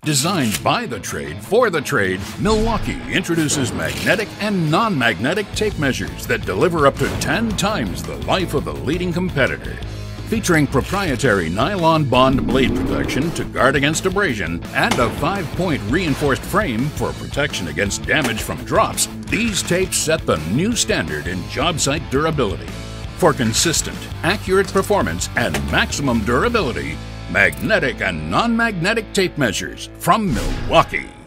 Designed by the trade for the trade, Milwaukee introduces magnetic and non-magnetic tape measures that deliver up to 10 times the life of the leading competitor. Featuring proprietary nylon bond blade protection to guard against abrasion and a 5-point reinforced frame for protection against damage from drops, these tapes set the new standard in job site durability. For consistent, accurate performance and maximum durability, magnetic and non-magnetic tape measures from Milwaukee.